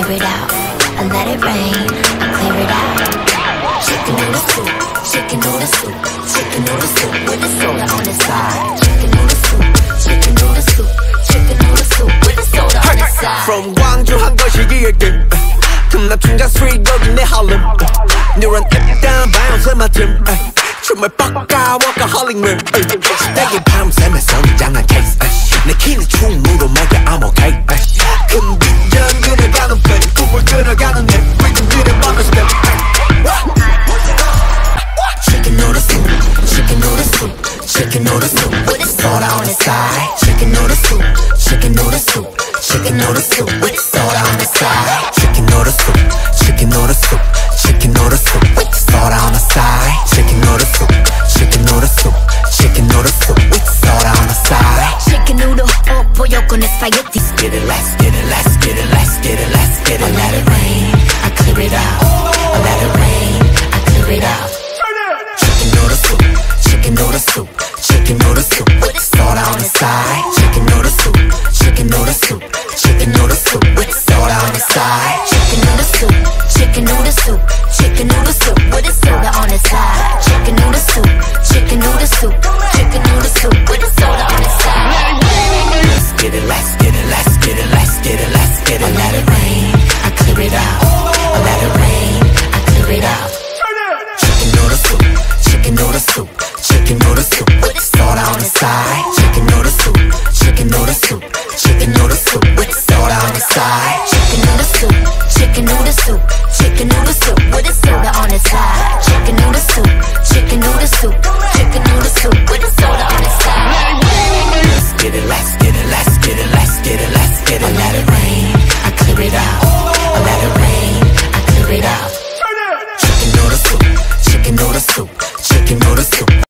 clear it out. I let it rain, I clear it out. Chicken noodle soup, chicken noodle soup, chicken noodle soup with a soda on the side. Chicken noodle soup, chicken noodle soup, chicken noodle soup with a soda on the side. From 광주 한 것이 일등 금남 충장 street 여기 내 harlem neuron up down bounce in my gym 춤을 뻑까 workaholic rim 내게 밤샘에 성장한 case 내 키는 충무로 먹여 I'm okay 큰 비전 그려가는 편 꿈을 그려가는 내 rhythm 들여박은 step Chicken noodle soup, chicken noodle soup, chicken noodle soup with a soda on the side. Chicken noodle soup, chicken noodle soup, chicken noodle soup with a soda on the side. Chicken noodle soup, chicken noodle soup, chicken noodle soup with a soda on the side. Chicken noodle soup, chicken noodle soup, chicken noodle soup with a soda on the side. Chicken noodle, oh pollo con espagueti. Get it, let's get it, let's get it, let's get it, let's get it. I let it rain, I clear it out. I let it rain, I clear it out. Chicken noodle soup, chicken noodle soup, chicken noodle soup with soda on the side. Chicken noodle soup, chicken noodle soup, chicken noodle soup with soda on the side. Chicken noodle soup, chicken noodle soup, chicken noodle soup with a soda on the side. Chicken noodle soup, chicken noodle soup, chicken noodle soup with a soda on the side. Let's get it, let's get it, let's get it, let's get it, let's get it. I let it rain, I clear it out. I let it rain, I clear it out. Chicken noodle soup, chicken noodle soup, chicken noodle soup with soda on the side. Chicken noodle soup, chicken noodle soup, chicken noodle soup with soda on the side. Chicken noodle soup, chicken noodle soup, chicken noodle soup with a soda on the side. Chicken noodle soup, chicken noodle soup, chicken noodle soup with a soda on the side. Let's get it, let's get it, let's get it, let's get it, let's get it. I let it rain, I clear it out.